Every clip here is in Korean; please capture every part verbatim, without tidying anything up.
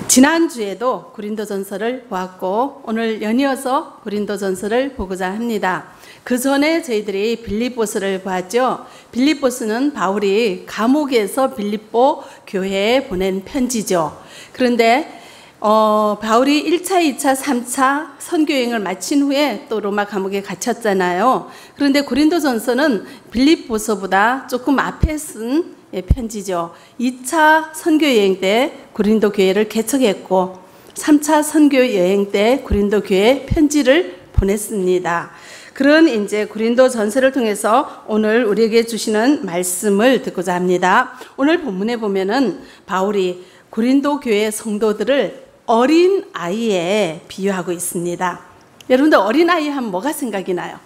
지난주에도 고린도전서를 보았고 오늘 연이어서 고린도전서를 보고자 합니다. 그 전에 저희들이 빌립보서를 보았죠. 빌립보서는 바울이 감옥에서 빌립보 교회에 보낸 편지죠. 그런데 어, 바울이 일 차, 이 차, 삼 차 선교여행을 마친 후에 또 로마 감옥에 갇혔잖아요. 그런데 고린도전서는 빌립보서보다 조금 앞에 쓴 편지죠. 이 차 선교여행 때 고린도 교회를 개척했고 삼 차 선교여행 때 고린도 교회에 편지를 보냈습니다. 그런 이제 고린도전서를 통해서 오늘 우리에게 주시는 말씀을 듣고자 합니다. 오늘 본문에 보면은 바울이 고린도 교회 성도들을 어린 아이에 비유하고 있습니다. 여러분들 어린 아이 하면 뭐가 생각이 나요?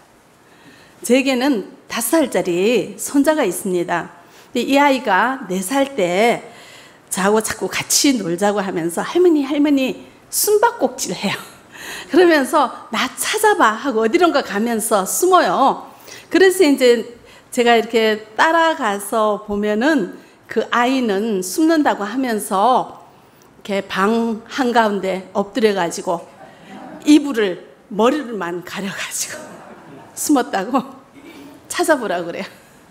제게는 다섯 살짜리 손자가 있습니다. 이 아이가 네 살 때 저하고 자꾸 같이 놀자고 하면서 할머니 할머니 숨바꼭질 해요. 그러면서 나 찾아봐 하고 어디론가 가면서 숨어요. 그래서 이제 제가 이렇게 따라가서 보면은 그 아이는 숨는다고 하면서 이렇게 방 한가운데 엎드려 가지고 이불을 머리를만 가려 가지고 숨었다고 찾아보라고 그래요.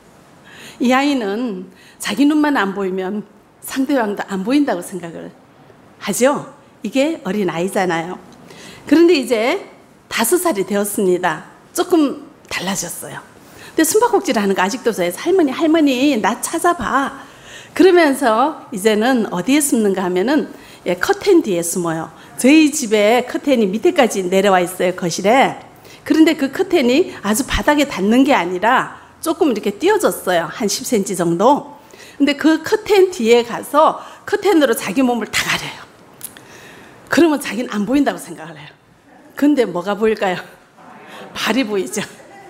이 아이는 자기 눈만 안 보이면 상대방도 안 보인다고 생각을 하죠. 이게 어린 아이잖아요. 그런데 이제 다섯 살이 되었습니다. 조금 달라졌어요. 근데 숨바꼭질 하는 거 아직도 저예요. 할머니 할머니 나 찾아봐. 그러면서 이제는 어디에 숨는가 하면은 예, 커튼 뒤에 숨어요. 저희 집에 커튼이 밑에까지 내려와 있어요. 거실에. 그런데 그 커튼이 아주 바닥에 닿는 게 아니라 조금 이렇게 띄어졌어요. 한 십 센티미터 정도. 근데 그 커튼 뒤에 가서 커튼으로 자기 몸을 다 가려요. 그러면 자기는 안 보인다고 생각을 해요. 근데 뭐가 보일까요? 발이 보이죠.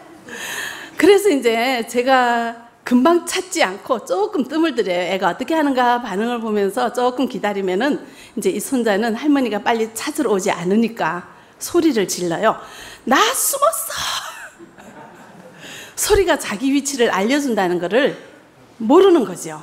그래서 이제 제가 금방 찾지 않고 조금 뜸을 들여요. 애가 어떻게 하는가 반응을 보면서 조금 기다리면은 이제 이 손자는 할머니가 빨리 찾으러 오지 않으니까 소리를 질러요. 나 숨었어! 소리가 자기 위치를 알려준다는 것을 모르는 거죠.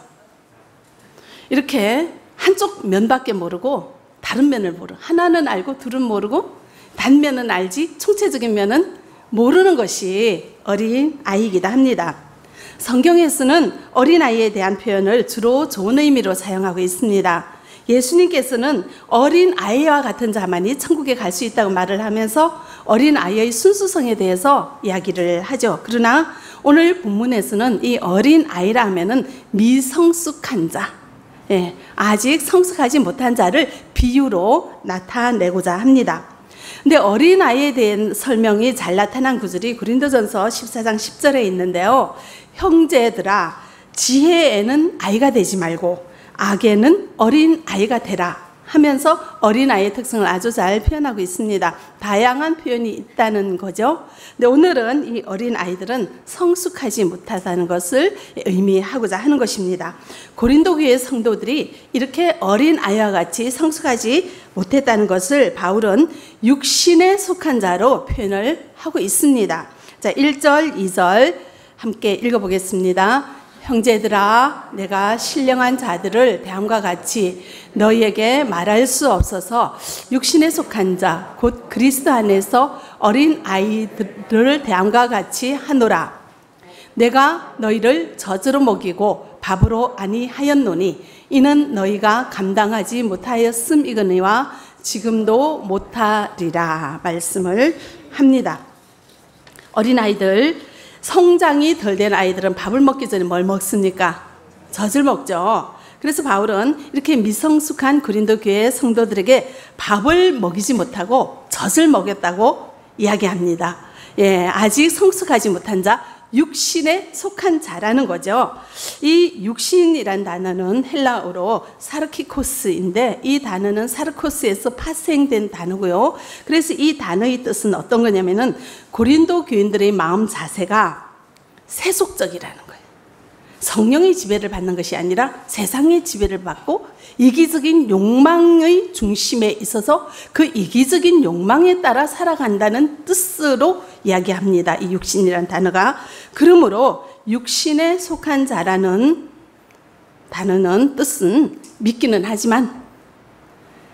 이렇게 한쪽 면밖에 모르고 다른 면을 모르고 하나는 알고 둘은 모르고 단면은 알지 총체적인 면은 모르는 것이 어린 아이이기도 합니다. 성경에서는 어린아이에 대한 표현을 주로 좋은 의미로 사용하고 있습니다. 예수님께서는 어린아이와 같은 자만이 천국에 갈 수 있다고 말을 하면서 어린아이의 순수성에 대해서 이야기를 하죠. 그러나 오늘 본문에서는 이 어린아이라 하면은 미성숙한 자, 예, 아직 성숙하지 못한 자를 비유로 나타내고자 합니다. 근데 어린아이에 대한 설명이 잘 나타난 구절이 고린도전서 십사 장 십 절에 있는데요. 형제들아 지혜에는 아이가 되지 말고 악에는 어린 아이가 되라 하면서 어린아이의 특성을 아주 잘 표현하고 있습니다. 다양한 표현이 있다는 거죠. 근데 오늘은 이 어린아이들은 성숙하지 못하다는 것을 의미하고자 하는 것입니다. 고린도 교회 성도들이 이렇게 어린아이와 같이 성숙하지 못했다는 것을 바울은 육신에 속한 자로 표현을 하고 있습니다. 자, 일 절, 이 절 함께 읽어보겠습니다. 형제들아 내가 신령한 자들을 대함과 같이 너희에게 말할 수 없어서 육신에 속한 자 곧 그리스도 안에서 어린 아이들을 대함과 같이 하노라. 내가 너희를 젖으로 먹이고 밥으로 아니하였노니 이는 너희가 감당하지 못하였음이거니와 지금도 못하리라 말씀을 합니다. 어린아이들 성장이 덜 된 아이들은 밥을 먹기 전에 뭘 먹습니까? 젖을 먹죠. 그래서 바울은 이렇게 미성숙한 고린도 교회 성도들에게 밥을 먹이지 못하고 젖을 먹였다고 이야기합니다. 예, 아직 성숙하지 못한 자, 육신에 속한 자라는 거죠. 이 육신이란 단어는 헬라어로 사르키코스인데 이 단어는 사르코스에서 파생된 단어고요. 그래서 이 단어의 뜻은 어떤 거냐면은 고린도 교인들의 마음 자세가 세속적이라는 거예요. 성령의 지배를 받는 것이 아니라 세상의 지배를 받고 이기적인 욕망의 중심에 있어서 그 이기적인 욕망에 따라 살아간다는 뜻으로 이야기합니다. 이 육신이라는 단어가. 그러므로 육신에 속한 자라는 단어는 뜻은 믿기는 하지만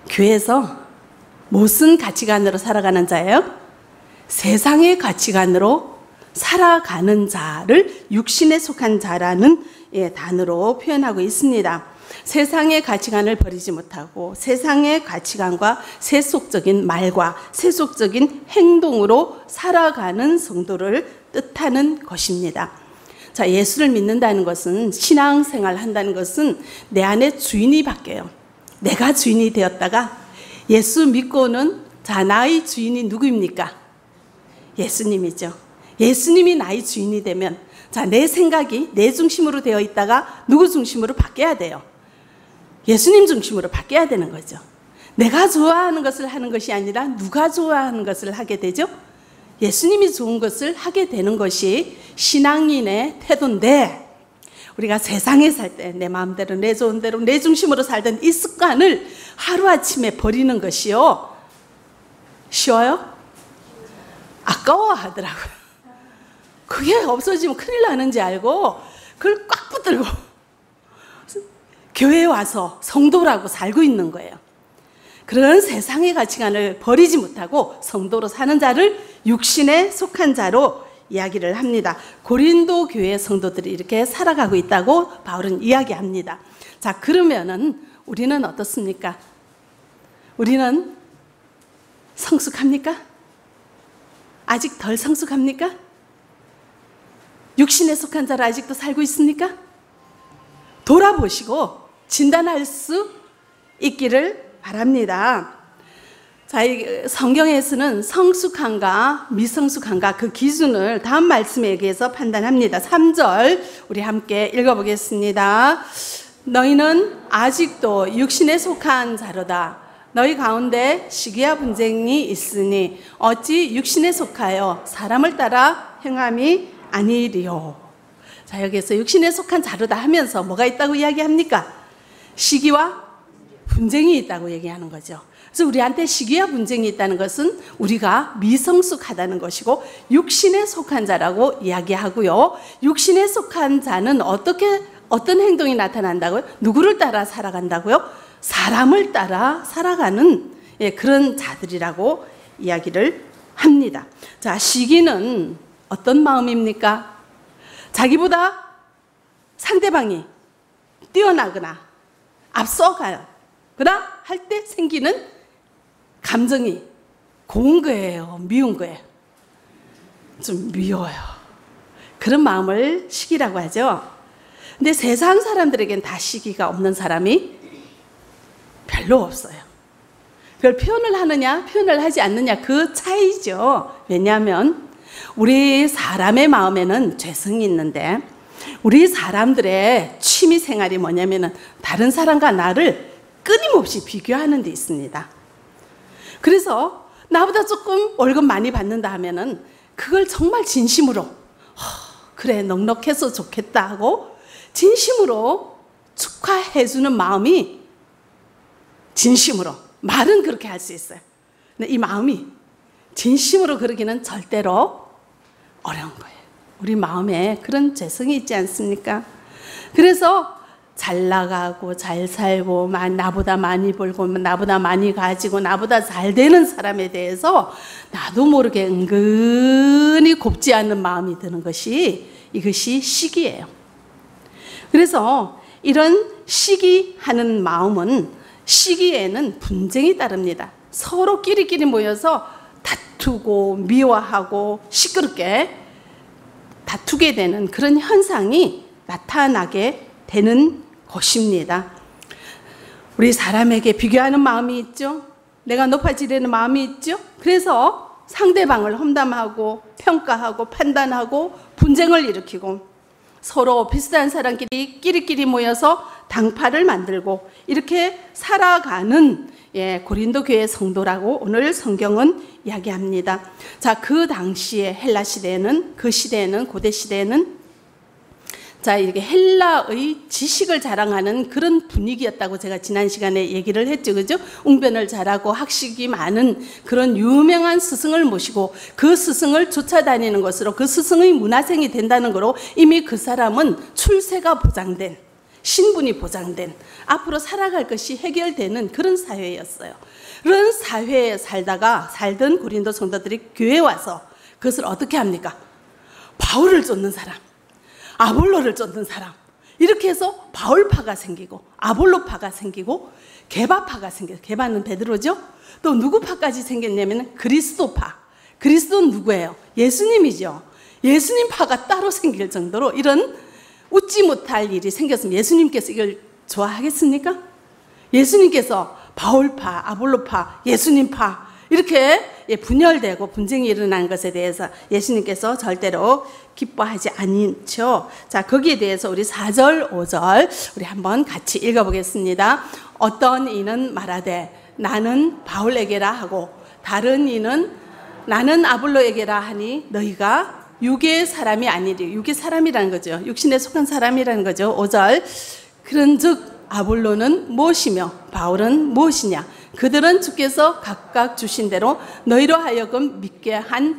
교회에서 무슨 가치관으로 살아가는 자예요? 세상의 가치관으로 살아가는 자를 육신에 속한 자라는 예, 단어로 표현하고 있습니다. 세상의 가치관을 버리지 못하고 세상의 가치관과 세속적인 말과 세속적인 행동으로 살아가는 성도를 뜻하는 것입니다. 자, 예수를 믿는다는 것은, 신앙생활을 한다는 것은 내 안에 주인이 바뀌어요. 내가 주인이 되었다가 예수 믿고는, 자, 나의 주인이 누구입니까? 예수님이죠. 예수님이 나의 주인이 되면, 자, 내 생각이 내 중심으로 되어 있다가 누구 중심으로 바뀌어야 돼요? 예수님 중심으로 바뀌어야 되는 거죠. 내가 좋아하는 것을 하는 것이 아니라 누가 좋아하는 것을 하게 되죠? 예수님이 좋은 것을 하게 되는 것이 신앙인의 태도인데, 우리가 세상에 살 때 내 마음대로 내 좋은 대로 내 중심으로 살던 이 습관을 하루아침에 버리는 것이요, 쉬워요? 아까워하더라고요. 그게 없어지면 큰일 나는지 알고 그걸 꽉 붙들고 교회에 와서 성도라고 살고 있는 거예요. 그런 세상의 가치관을 버리지 못하고 성도로 사는 자를 육신에 속한 자로 이야기를 합니다. 고린도 교회 성도들이 이렇게 살아가고 있다고 바울은 이야기합니다. 자, 그러면은 우리는 어떻습니까? 우리는 성숙합니까? 아직 덜 성숙합니까? 육신에 속한 자로 아직도 살고 있습니까? 돌아보시고 진단할 수 있기를 바랍니다. 자, 성경에서는 성숙한가 미성숙한가 그 기준을 다음 말씀에 의해서 판단합니다. 삼 절 우리 함께 읽어보겠습니다. 너희는 아직도 육신에 속한 자로다. 너희 가운데 시기와 분쟁이 있으니 어찌 육신에 속하여 사람을 따라 행함이 아니리요. 자, 여기에서 육신에 속한 자로다 하면서 뭐가 있다고 이야기합니까? 시기와 분쟁이 있다고 얘기하는 거죠. 그래서 우리한테 시기와 분쟁이 있다는 것은 우리가 미성숙하다는 것이고, 육신에 속한 자라고 이야기하고요. 육신에 속한 자는 어떻게, 어떤 행동이 나타난다고요? 누구를 따라 살아간다고요? 사람을 따라 살아가는, 예, 그런 자들이라고 이야기를 합니다. 자, 시기는 어떤 마음입니까? 자기보다 상대방이 뛰어나거나 앞서가거나 할 때 생기는 감정이 고운 거예요? 미운 거예요? 좀 미워요. 그런 마음을 시기라고 하죠. 근데 세상 사람들에겐 다 시기가 없는 사람이 별로 없어요. 그걸 표현을 하느냐 표현을 하지 않느냐 그 차이죠. 왜냐하면 우리 사람의 마음에는 죄성이 있는데, 우리 사람들의 취미 생활이 뭐냐면은 다른 사람과 나를 끊임없이 비교하는 데 있습니다. 그래서 나보다 조금 월급 많이 받는다 하면은 그걸 정말 진심으로, 허, 그래 넉넉해서 좋겠다 하고 진심으로 축하해주는 마음이, 진심으로 말은 그렇게 할 수 있어요. 근데 이 마음이 진심으로 그러기는 절대로 어려운 거예요. 우리 마음에 그런 죄성이 있지 않습니까? 그래서 잘 나가고 잘 살고 나보다 많이 벌고 나보다 많이 가지고 나보다 잘 되는 사람에 대해서 나도 모르게 은근히 곱지 않는 마음이 드는 것이, 이것이 시기예요. 그래서 이런 시기하는 마음은, 시기에는 분쟁이 따릅니다. 서로 끼리끼리 모여서 다투고 미워하고 시끄럽게 다투게 되는 그런 현상이 나타나게 되는 것입니다. 우리 사람에게 비교하는 마음이 있죠. 내가 높아지려는 마음이 있죠. 그래서 상대방을 험담하고 평가하고 판단하고 분쟁을 일으키고 서로 비슷한 사람끼리 끼리끼리 모여서 당파를 만들고 이렇게 살아가는, 예, 고린도 교회 성도라고 오늘 성경은 이야기합니다. 자, 그 당시에 헬라 시대에는, 그 시대에는, 고대 시대에는 자, 이렇게 헬라의 지식을 자랑하는 그런 분위기였다고 제가 지난 시간에 얘기를 했죠. 그죠? 웅변을 잘하고 학식이 많은 그런 유명한 스승을 모시고 그 스승을 쫓아다니는 것으로, 그 스승의 문화생이 된다는 거로 이미 그 사람은 출세가 보장된, 신분이 보장된, 앞으로 살아갈 것이 해결되는 그런 사회였어요. 그런 사회에 살다가 살던 고린도 성도들이 교회에 와서 그것을 어떻게 합니까? 바울을 쫓는 사람, 아볼로를 쫓는 사람, 이렇게 해서 바울파가 생기고 아볼로파가 생기고 게바파가 생겨요. 게바는 베드로죠. 또 누구 파까지 생겼냐면 그리스도파. 그리스도는 누구예요? 예수님이죠. 예수님 파가 따로 생길 정도로 이런 웃지 못할 일이 생겼으면 예수님께서 이걸 좋아하겠습니까? 예수님께서 바울파, 아볼로파, 예수님파 이렇게 분열되고 분쟁이 일어난 것에 대해서 예수님께서 절대로 기뻐하지 않죠. 자, 거기에 대해서 우리 사 절, 오 절 우리 한번 같이 읽어보겠습니다. 어떤 이는 말하되 나는 바울에게라 하고 다른 이는 나는 아볼로에게라 하니 너희가 육의 사람이 아니리. 육의 사람이라는 거죠. 육신에 속한 사람이라는 거죠. 오 절 그런즉 아볼로는 무엇이며 바울은 무엇이냐? 그들은 주께서 각각 주신 대로 너희로 하여금 믿게 한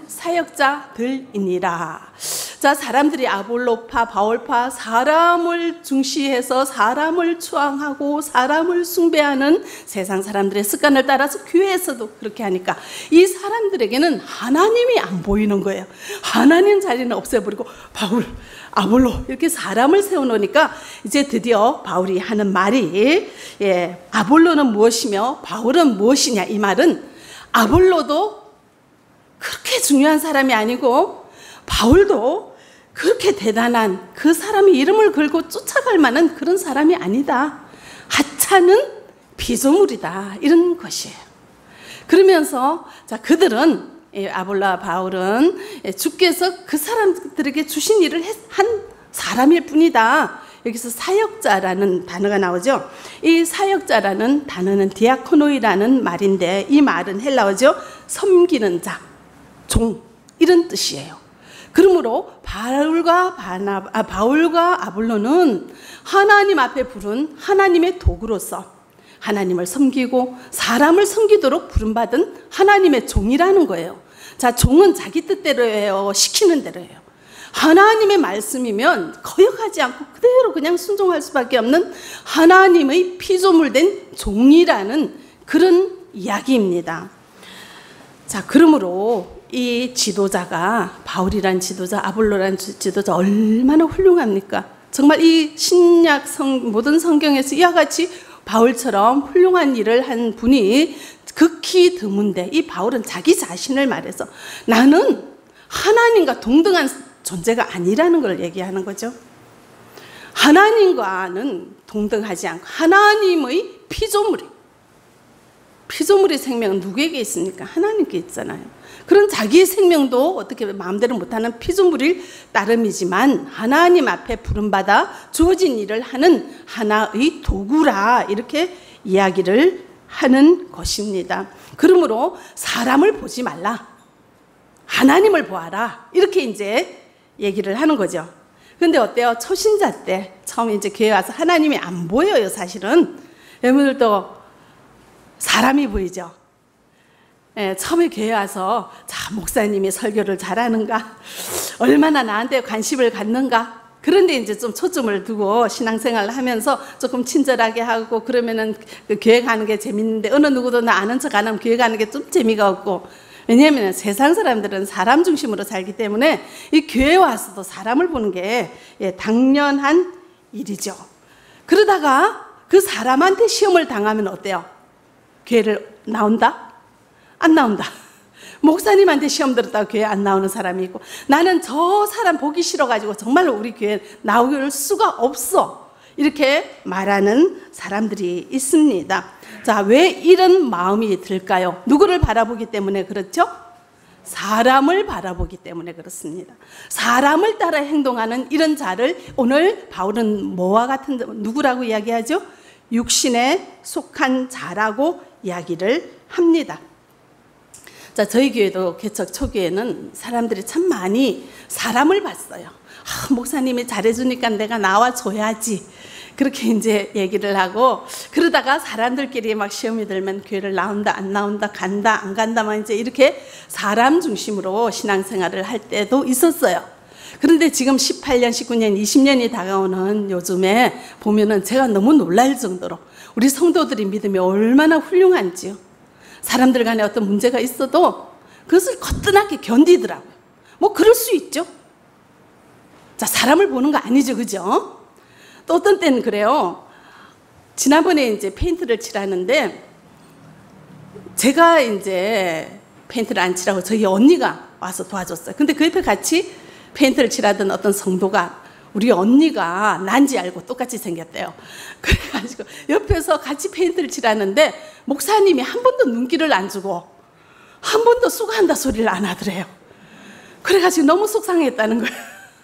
사역자들이니라. 자, 사람들이 아볼로파, 바울파, 사람을 중시해서 사람을 추앙하고 사람을 숭배하는 세상 사람들의 습관을 따라서 교회에서도 그렇게 하니까 이 사람들에게는 하나님이 안 보이는 거예요. 하나님 자리는 없애버리고 바울, 아볼로 이렇게 사람을 세워놓으니까 이제 드디어 바울이 하는 말이 예, 아볼로는 무엇이며 바울은 무엇이냐. 이 말은 아볼로도 그렇게 중요한 사람이 아니고 바울도 그렇게 대단한 그 사람의 이름을 걸고 쫓아갈 만한 그런 사람이 아니다. 하찮은 피조물이다. 이런 것이에요. 그러면서 자, 그들은 아볼로와 바울은 주께서 그 사람들에게 주신 일을 한 사람일 뿐이다. 여기서 사역자라는 단어가 나오죠. 이 사역자라는 단어는 디아코노이라는 말인데 이 말은 헬라어죠. 섬기는 자, 종 이런 뜻이에요. 그러므로 바울과 바나, 아, 바울과 아볼로는 하나님 앞에 부른 하나님의 도구로서 하나님을 섬기고 사람을 섬기도록 부름받은 하나님의 종이라는 거예요. 자, 종은 자기 뜻대로 해요. 시키는 대로 해요. 하나님의 말씀이면 거역하지 않고 그대로 그냥 순종할 수밖에 없는 하나님의 피조물 된 종이라는 그런 이야기입니다. 자, 그러므로 이 지도자가 바울이란 지도자, 아볼로란 지도자 얼마나 훌륭합니까? 정말 이 신약 성, 모든 성경에서 이와 같이 바울처럼 훌륭한 일을 한 분이 극히 드문데 이 바울은 자기 자신을 말해서 나는 하나님과 동등한 존재가 아니라는 걸 얘기하는 거죠. 하나님과는 동등하지 않고 하나님의 피조물이 피조물의 생명은 누구에게 있습니까? 하나님께 있잖아요. 그런 자기의 생명도 어떻게 마음대로 못하는 피조물일 따름이지만 하나님 앞에 부름받아 주어진 일을 하는 하나의 도구라 이렇게 이야기를 하는 것입니다. 그러므로 사람을 보지 말라. 하나님을 보아라. 이렇게 이제 얘기를 하는 거죠. 근데 어때요? 초신자 때 처음 이제 교회 와서 하나님이 안 보여요, 사실은. 여러분들도 사람이 보이죠? 예, 처음에 교회 와서 자, 목사님이 설교를 잘하는가? 얼마나 나한테 관심을 갖는가? 그런데 이제 좀 초점을 두고 신앙생활을 하면서 조금 친절하게 하고 그러면은 그 교회 가는 게 재밌는데 어느 누구도 나 아는 척 안 하면 교회 가는 게 좀 재미가 없고 왜냐하면 세상 사람들은 사람 중심으로 살기 때문에 이 교회에 와서도 사람을 보는 게 예, 당연한 일이죠. 그러다가 그 사람한테 시험을 당하면 어때요? 교회를 나온다? 안 나온다. 목사님한테 시험 들었다고 교회 안 나오는 사람이 있고 나는 저 사람 보기 싫어가지고 정말로 우리 교회 나올 수가 없어. 이렇게 말하는 사람들이 있습니다. 자, 왜 이런 마음이 들까요? 누구를 바라보기 때문에 그렇죠? 사람을 바라보기 때문에 그렇습니다. 사람을 따라 행동하는 이런 자를 오늘 바울은 뭐와 같은 누구라고 이야기하죠? 육신에 속한 자라고 이야기를 합니다. 자, 저희 교회도 개척 초기에는 사람들이 참 많이 사람을 봤어요. 아, 목사님이 잘해주니까 내가 나와줘야지. 그렇게 이제 얘기를 하고 그러다가 사람들끼리 막 시험이 들면 교회를 나온다 안 나온다 간다 안 간다만 이제 이렇게 사람 중심으로 신앙생활을 할 때도 있었어요. 그런데 지금 십팔 년, 십구 년, 이십 년이 다가오는 요즘에 보면은 제가 너무 놀랄 정도로 우리 성도들이 믿음이 얼마나 훌륭한지요. 사람들 간에 어떤 문제가 있어도 그것을 거뜬하게 견디더라고요. 뭐 그럴 수 있죠. 자, 사람을 보는 거 아니죠, 그죠? 또 어떤 때는 그래요. 지난번에 이제 페인트를 칠하는데 제가 이제 페인트를 안 칠하고 저희 언니가 와서 도와줬어요. 근데 그 옆에 같이 페인트를 칠하던 어떤 성도가 우리 언니가 난지 알고 똑같이 생겼대요. 그래가지고 옆에서 같이 페인트를 칠하는데 목사님이 한 번도 눈길을 안 주고 한 번도 수고한다 소리를 안 하더래요. 그래가지고 너무 속상했다는 거예요.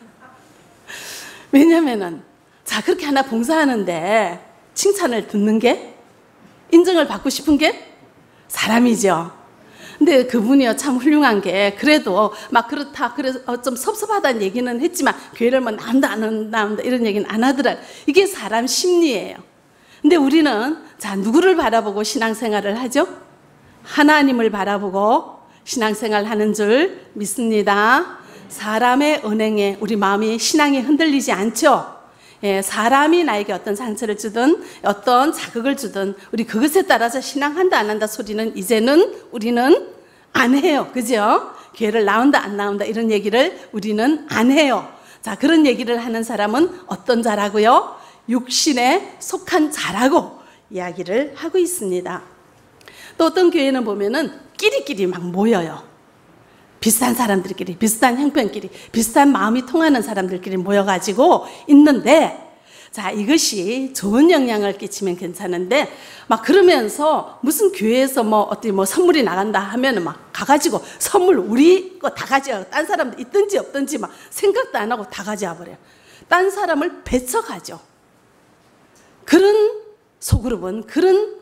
왜냐면은 자, 그렇게 하나 봉사하는데 칭찬을 듣는 게, 인정을 받고 싶은 게 사람이죠. 근데 그분이요 참 훌륭한 게 그래도 막 그렇다 그래서 좀 섭섭하다는 얘기는 했지만 교회를 뭐 나온다 안 나온다 이런 얘기는 안 하더라. 이게 사람 심리예요. 근데 우리는 자, 누구를 바라보고 신앙생활을 하죠? 하나님을 바라보고 신앙생활 하는 줄 믿습니다. 사람의 언행에 우리 마음이, 신앙이 흔들리지 않죠? 예, 사람이 나에게 어떤 상처를 주든 어떤 자극을 주든 우리 그것에 따라서 신앙한다 안 한다 소리는 이제는 우리는 안 해요. 그죠? 교회를 나온다 안 나온다 이런 얘기를 우리는 안 해요. 자, 그런 얘기를 하는 사람은 어떤 자라고요? 육신에 속한 자라고 이야기를 하고 있습니다. 또 어떤 교회는 보면은 끼리끼리 막 모여요. 비슷한 사람들끼리, 비슷한 형편끼리, 비슷한 마음이 통하는 사람들끼리 모여가지고 있는데, 자, 이것이 좋은 영향을 끼치면 괜찮은데, 막 그러면서 무슨 교회에서 뭐 어떻게 뭐 선물이 나간다 하면은 막 가가지고 선물 우리 거 다 가져가고 딴 사람들 있든지 없든지 막 생각도 안 하고 다 가져와 버려요. 딴 사람을 배척하죠. 그런 소그룹은, 그런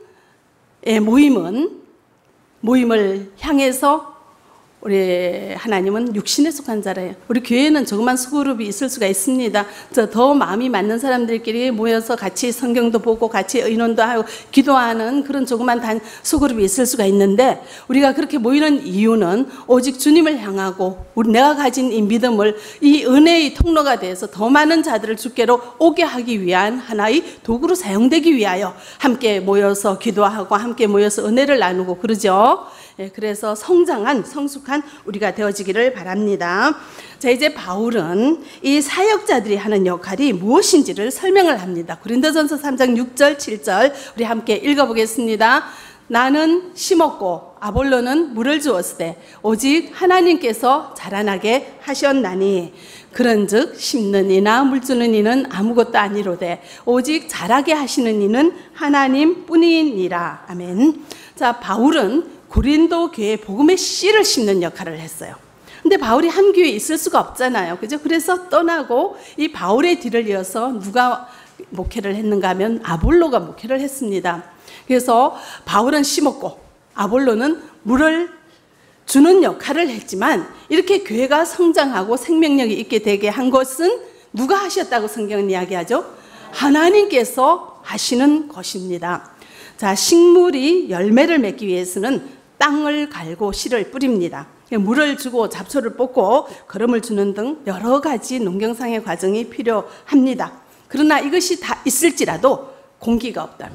모임은, 모임을 향해서 우리 하나님은 육신에 속한 자래요. 우리 교회는 조그만 소그룹이 있을 수가 있습니다. 저 더 마음이 맞는 사람들끼리 모여서 같이 성경도 보고 같이 의논도 하고 기도하는 그런 조그만 단 소그룹이 있을 수가 있는데, 우리가 그렇게 모이는 이유는 오직 주님을 향하고 우리 내가 가진 이 믿음을 이 은혜의 통로가 돼서 더 많은 자들을 주께로 오게 하기 위한 하나의 도구로 사용되기 위하여 함께 모여서 기도하고 함께 모여서 은혜를 나누고 그러죠. 예, 그래서 성장한 성숙한 우리가 되어지기를 바랍니다. 자, 이제 바울은 이 사역자들이 하는 역할이 무엇인지를 설명을 합니다. 고린도전서 삼 장 육 절 칠 절 우리 함께 읽어보겠습니다. 나는 심었고 아볼로는 물을 주었으되 오직 하나님께서 자라나게 하셨나니 그런즉 심는 이나 물 주는 이는 아무것도 아니로되 오직 자라게 하시는 이는 하나님뿐이니라. 아멘. 자, 바울은 고린도 교회에 복음의 씨를 심는 역할을 했어요. 근데 바울이 한 교회에 있을 수가 없잖아요. 그죠? 그래서 떠나고 이 바울의 뒤를 이어서 누가 목회를 했는가 하면 아볼로가 목회를 했습니다. 그래서 바울은 심었고 아볼로는 물을 주는 역할을 했지만 이렇게 교회가 성장하고 생명력이 있게 되게 한 것은 누가 하셨다고 성경은 이야기하죠? 하나님께서 하시는 것입니다. 자, 식물이 열매를 맺기 위해서는 땅을 갈고 씨를 뿌립니다. 물을 주고 잡초를 뽑고 거름을 주는 등 여러 가지 농경상의 과정이 필요합니다. 그러나 이것이 다 있을지라도 공기가 없다면,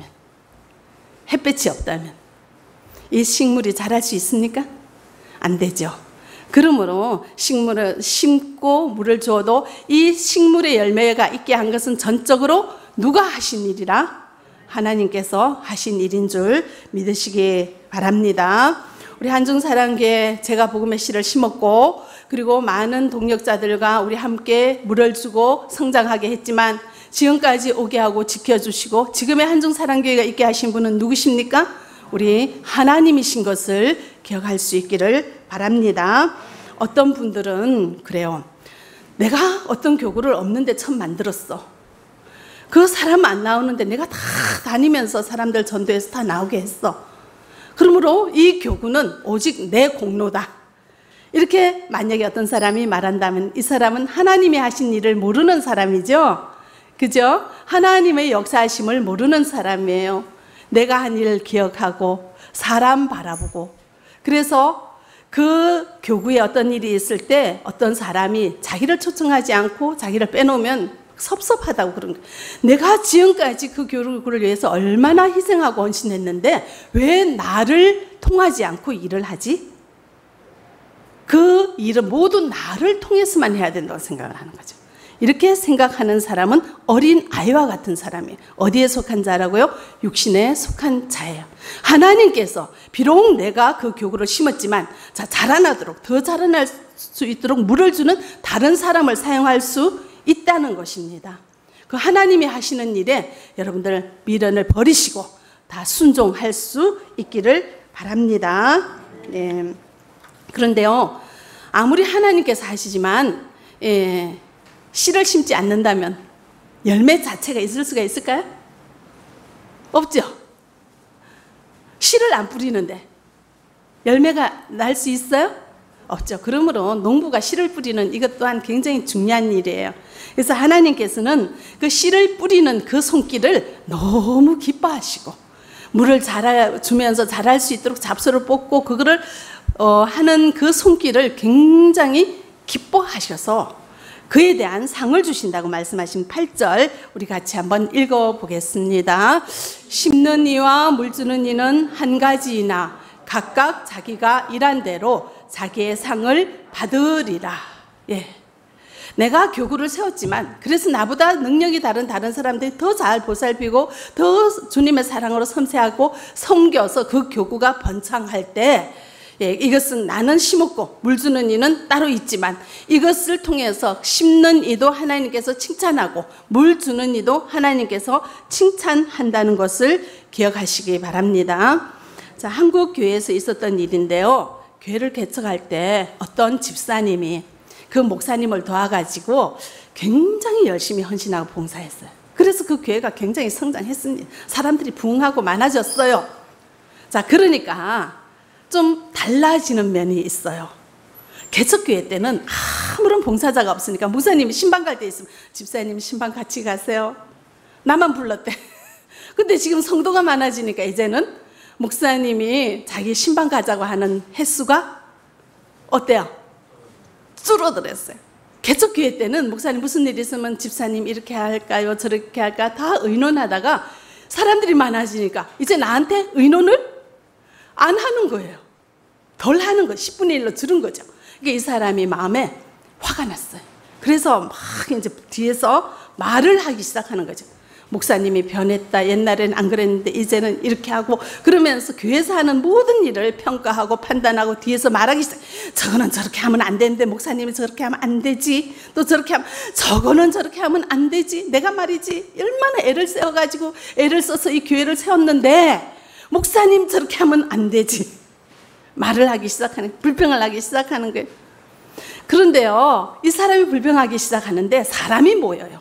햇볕이 없다면 이 식물이 자랄 수 있습니까? 안 되죠. 그러므로 식물을 심고 물을 주어도 이 식물의 열매가 있게 한 것은 전적으로 누가 하신 일이라? 하나님께서 하신 일인 줄 믿으시기 바랍니다. 우리 한중사랑교회 제가 복음의 씨를 심었고 그리고 많은 동력자들과 우리 함께 물을 주고 성장하게 했지만 지금까지 오게 하고 지켜주시고 지금의 한중사랑교회가 있게 하신 분은 누구십니까? 우리 하나님이신 것을 기억할 수 있기를 바랍니다. 어떤 분들은 그래요. 내가 어떤 교구를 없는데 처음 만들었어. 그 사람 안 나오는데 내가 다 다니면서 사람들 전도해서 다 나오게 했어. 그러므로 이 교구는 오직 내 공로다. 이렇게 만약에 어떤 사람이 말한다면 이 사람은 하나님이 하신 일을 모르는 사람이죠. 그죠? 하나님의 역사하심을 모르는 사람이에요. 내가 한 일을 기억하고 사람 바라보고 그래서 그 교구에 어떤 일이 있을 때 어떤 사람이 자기를 초청하지 않고 자기를 빼놓으면 섭섭하다고 그런 거예요. 내가 지금까지 그 교구를 위해서 얼마나 희생하고 헌신했는데 왜 나를 통하지 않고 일을 하지? 그 일은 모두 나를 통해서만 해야 된다고 생각을 하는 거죠. 이렇게 생각하는 사람은 어린 아이와 같은 사람이에요. 어디에 속한 자라고요? 육신에 속한 자예요. 하나님께서 비록 내가 그 교구를 심었지만 자, 자라나도록 더 자라날 수 있도록 물을 주는 다른 사람을 사용할 수 있다는 것입니다. 그 하나님이 하시는 일에 여러분들 미련을 버리시고 다 순종할 수 있기를 바랍니다. 네. 그런데요, 아무리 하나님께서 하시지만 예, 씨를 심지 않는다면 열매 자체가 있을 수가 있을까요? 없죠. 씨를 안 뿌리는데 열매가 날 수 있어요? 없죠. 그러므로 농부가 씨를 뿌리는 이것 또한 굉장히 중요한 일이에요. 그래서 하나님께서는 그 씨를 뿌리는 그 손길을 너무 기뻐하시고 물을 자라 주면서 자랄 수 있도록 잡초를 뽑고 그거를 어, 하는 그 손길을 굉장히 기뻐하셔서 그에 대한 상을 주신다고 말씀하신 팔 절 우리 같이 한번 읽어보겠습니다. 심는 이와 물 주는 이는 한 가지이나 각각 자기가 일한 대로 자기의 상을 받으리라. 예. 내가 교구를 세웠지만 그래서 나보다 능력이 다른 다른 사람들이 더 잘 보살피고 더 주님의 사랑으로 섬세하고 섬겨서 그 교구가 번창할 때 예, 이것은 나는 심었고 물 주는 이는 따로 있지만 이것을 통해서 심는 이도 하나님께서 칭찬하고 물 주는 이도 하나님께서 칭찬한다는 것을 기억하시기 바랍니다. 자, 한국 교회에서 있었던 일인데요. 교회를 개척할 때 어떤 집사님이 그 목사님을 도와가지고 굉장히 열심히 헌신하고 봉사했어요. 그래서 그 교회가 굉장히 성장했습니다. 사람들이 부흥하고 많아졌어요. 자, 그러니까 좀 달라지는 면이 있어요. 개척교회 때는 아무런 봉사자가 없으니까 목사님이 신방 갈 때 있으면 집사님 신방 같이 가세요. 나만 불렀대. 근데 지금 성도가 많아지니까 이제는 목사님이 자기 신방 가자고 하는 횟수가 어때요? 줄어들었어요. 개척교회 때는 목사님 무슨 일 있으면 집사님 이렇게 할까요? 저렇게 할까? 다 의논하다가 사람들이 많아지니까 이제 나한테 의논을 안 하는 거예요. 덜 하는 거, 십분의 일로 줄은 거죠. 그러니까 이 사람이 마음에 화가 났어요. 그래서 막 이제 뒤에서 말을 하기 시작하는 거죠. 목사님이 변했다. 옛날에는 안 그랬는데 이제는 이렇게 하고 그러면서 교회에서 하는 모든 일을 평가하고 판단하고 뒤에서 말하기 시작. 저거는 저렇게 하면 안 되는데 목사님이 저렇게 하면 안 되지. 또 저렇게 하면 저거는 저렇게 하면 안 되지. 내가 말이지 얼마나 애를 써가지고 애를 써서 이 교회를 세웠는데 목사님 저렇게 하면 안 되지. 말을 하기 시작하는, 불평을 하기 시작하는 거예요. 그런데요, 이 사람이 불평하기 시작하는데 사람이 모여요.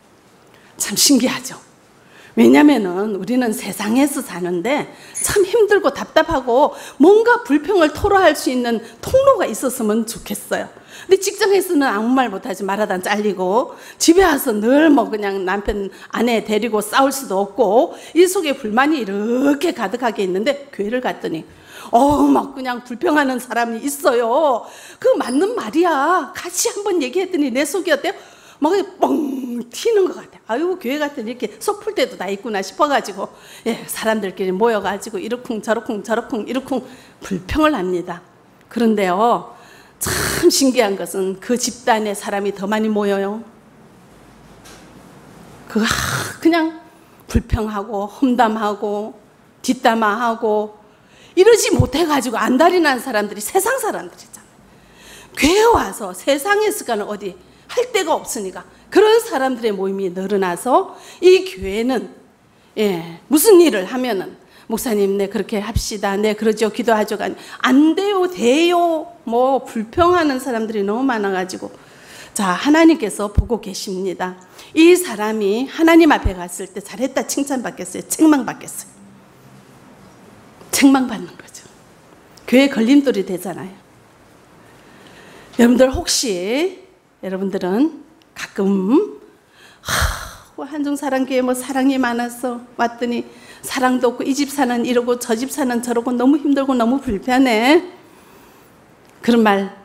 참 신기하죠. 왜냐면은 우리는 세상에서 사는데 참 힘들고 답답하고 뭔가 불평을 토로할 수 있는 통로가 있었으면 좋겠어요. 근데 직장에서는 아무 말 못하지, 말하다 잘리고 집에 와서 늘 뭐 그냥 남편 아내 데리고 싸울 수도 없고 이 속에 불만이 이렇게 가득하게 있는데 교회를 갔더니 어우 막 그냥 불평하는 사람이 있어요. 그 맞는 말이야. 같이 한번 얘기했더니 내 속이 어때요? 막 뻥 튀는 것 같아요. 아유 교회 갔더니 이렇게 속 풀 때도 다 있구나 싶어가지고 예, 사람들끼리 모여가지고 이러쿵 저러쿵 저러쿵 이러쿵 불평을 합니다. 그런데요 참 신기한 것은 그 집단에 사람이 더 많이 모여요. 그 그냥 불평하고 험담하고 뒷담화하고 이러지 못해가지고 안달이 난 사람들이 세상 사람들이잖아요. 교회 와서 세상에서 가는 어디 할 데가 없으니까 그런 사람들의 모임이 늘어나서 이 교회는 예, 무슨 일을 하면은 목사님 네 그렇게 합시다. 네 그러죠. 기도하죠. 안 돼요. 돼요. 뭐 불평하는 사람들이 너무 많아가지고 자 하나님께서 보고 계십니다. 이 사람이 하나님 앞에 갔을 때 잘했다 칭찬받겠어요? 책망받겠어요? 책망받는 거죠. 교회 걸림돌이 되잖아요. 여러분들 혹시 여러분들은 가끔 하, 한중사랑교회 뭐 사랑이 많아서 왔더니 사랑도 없고 이 집 사는 이러고 저 집 사는 저러고 너무 힘들고 너무 불편해. 그런 말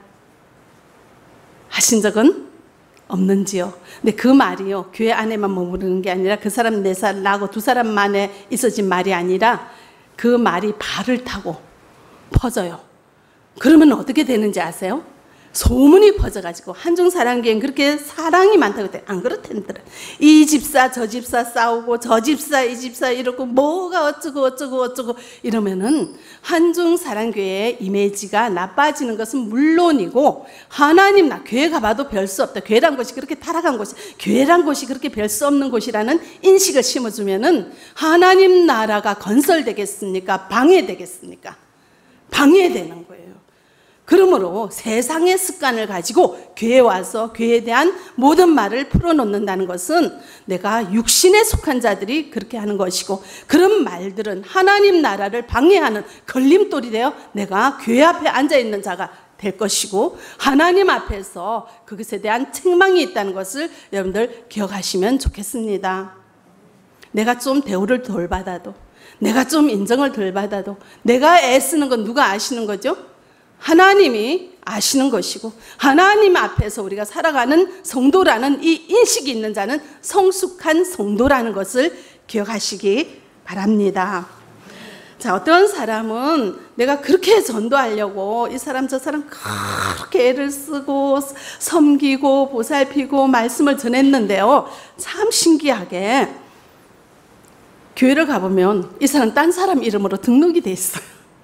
하신 적은 없는지요? 근데 그 말이요, 교회 안에만 머무르는 게 아니라 그 사람 네 살 나고 두 사람만에 있어진 말이 아니라 그 말이 발을 타고 퍼져요. 그러면 어떻게 되는지 아세요? 소문이 퍼져가지고 한중사랑교회는 그렇게 사랑이 많다고 돼. 안 그렇다더라. 이 집사 저 집사 싸우고 저 집사 이 집사 이러고 뭐가 어쩌고 어쩌고 어쩌고 이러면은 한중사랑교회의 이미지가 나빠지는 것은 물론이고, 하나님 나 교회 가봐도 별 수 없다. 교회란 곳이 그렇게 타락한 곳이, 교회란 곳이 그렇게 별 수 없는 곳이라는 인식을 심어주면은 하나님 나라가 건설되겠습니까? 방해되겠습니까? 방해되는 거예요. 그러므로 세상의 습관을 가지고 교회에 와서 교회에 대한 모든 말을 풀어놓는다는 것은 내가 육신에 속한 자들이 그렇게 하는 것이고, 그런 말들은 하나님 나라를 방해하는 걸림돌이 되어 내가 교회 앞에 앉아있는 자가 될 것이고, 하나님 앞에서 그것에 대한 책망이 있다는 것을 여러분들 기억하시면 좋겠습니다. 내가 좀 대우를 덜 받아도, 내가 좀 인정을 덜 받아도, 내가 애쓰는 건 누가 아시는 거죠? 하나님이 아시는 것이고, 하나님 앞에서 우리가 살아가는 성도라는 이 인식이 있는 자는 성숙한 성도라는 것을 기억하시기 바랍니다. 자, 어떤 사람은 내가 그렇게 전도하려고 이 사람 저 사람 그렇게 애를 쓰고 섬기고 보살피고 말씀을 전했는데요, 참 신기하게 교회를 가보면 이 사람 딴 사람 이름으로 등록이 돼 있어요.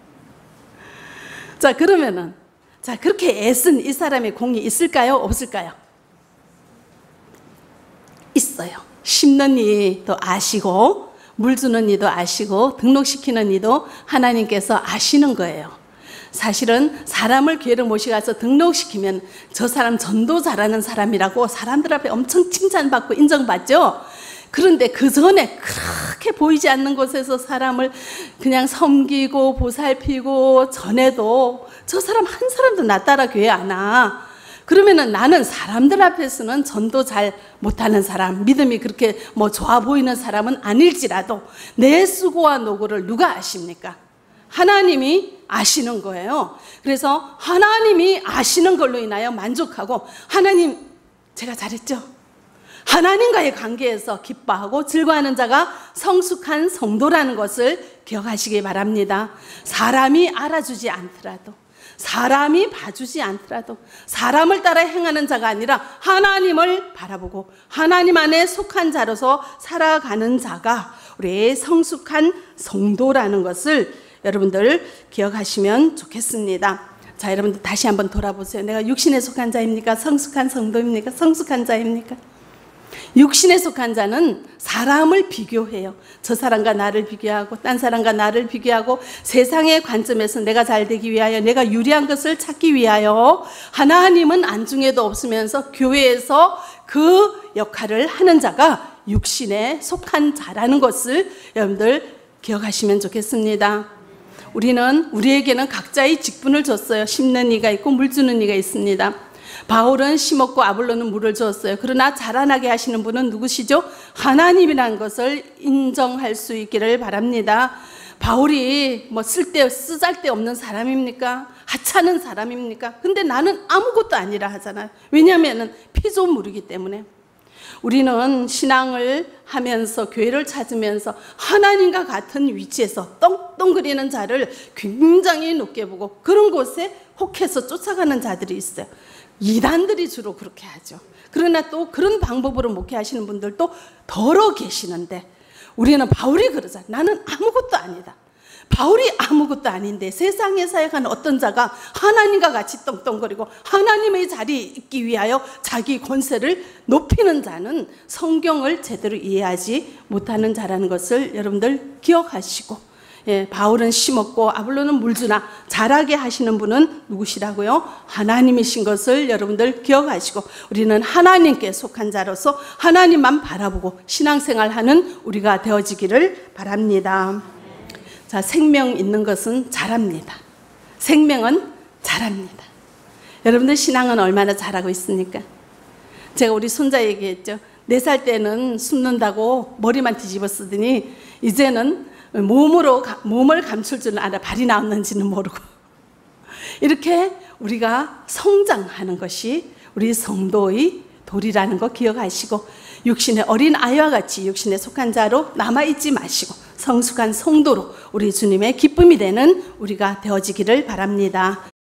자, 그러면은 자, 그렇게 애쓴 이 사람의 공이 있을까요? 없을까요? 있어요. 심는 이도 아시고, 물 주는 이도 아시고, 등록시키는 이도 하나님께서 아시는 거예요. 사실은 사람을 교회를 모시가서 등록시키면 저 사람 전도 잘하는 사람이라고 사람들 앞에 엄청 칭찬받고 인정받죠. 그런데 그 전에 그렇게 보이지 않는 곳에서 사람을 그냥 섬기고 보살피고 전해도 저 사람 한 사람도 나 따라 교회 안 와. 그러면은 나는 사람들 앞에서는 전도 잘 못하는 사람, 믿음이 그렇게 뭐 좋아 보이는 사람은 아닐지라도 내 수고와 노고를 누가 아십니까? 하나님이 아시는 거예요. 그래서 하나님이 아시는 걸로 인하여 만족하고, 하나님 제가 잘했죠? 하나님과의 관계에서 기뻐하고 즐거워하는 자가 성숙한 성도라는 것을 기억하시기 바랍니다. 사람이 알아주지 않더라도, 사람이 봐주지 않더라도, 사람을 따라 행하는 자가 아니라 하나님을 바라보고 하나님 안에 속한 자로서 살아가는 자가 우리의 성숙한 성도라는 것을 여러분들 기억하시면 좋겠습니다. 자, 여러분들 다시 한번 돌아보세요. 내가 육신에 속한 자입니까? 성숙한 성도입니까? 성숙한 자입니까? 육신에 속한 자는 사람을 비교해요. 저 사람과 나를 비교하고 딴 사람과 나를 비교하고 세상의 관점에서 내가 잘 되기 위하여, 내가 유리한 것을 찾기 위하여, 하나님은 안중에도 없으면서 교회에서 그 역할을 하는 자가 육신에 속한 자라는 것을 여러분들 기억하시면 좋겠습니다. 우리는, 우리에게는 각자의 직분을 줬어요. 심는 이가 있고 물 주는 이가 있습니다. 바울은 심었고 아볼로는 물을 주었어요. 그러나 자라나게 하시는 분은 누구시죠? 하나님이라는 것을 인정할 수 있기를 바랍니다. 바울이 뭐 쓸데 쓰잘데 없는 사람입니까? 하찮은 사람입니까? 근데 나는 아무것도 아니라 하잖아요. 왜냐하면 피조물이기 때문에. 우리는 신앙을 하면서, 교회를 찾으면서 하나님과 같은 위치에서 떵떵거리는 자를 굉장히 높게 보고 그런 곳에 혹해서 쫓아가는 자들이 있어요. 이단들이 주로 그렇게 하죠. 그러나 또 그런 방법으로 목회하시는 분들도 더러 계시는데, 우리는 바울이 그러잖아요. 나는 아무것도 아니다. 바울이 아무것도 아닌데 세상에 사역하는 어떤 자가 하나님과 같이 떵떵거리고 하나님의 자리에 있기 위하여 자기 권세를 높이는 자는 성경을 제대로 이해하지 못하는 자라는 것을 여러분들 기억하시고, 예, 바울은 심었고 아볼로는 물주나 자라게 하시는 분은 누구시라고요? 하나님이신 것을 여러분들 기억하시고, 우리는 하나님께 속한 자로서 하나님만 바라보고 신앙생활하는 우리가 되어지기를 바랍니다. 자, 생명 있는 것은 자랍니다. 생명은 자랍니다. 여러분들 신앙은 얼마나 자라고 있습니까? 제가 우리 손자 얘기했죠. 네 살 때는 숨는다고 머리만 뒤집어 쓰더니 이제는 몸으로, 몸을 감출 줄은 알아. 발이 나왔는지는 모르고. 이렇게 우리가 성장하는 것이 우리 성도의 도리라는 거 기억하시고 육신의 어린 아이와 같이 육신에 속한 자로 남아있지 마시고 성숙한 성도로 우리 주님의 기쁨이 되는 우리가 되어지기를 바랍니다.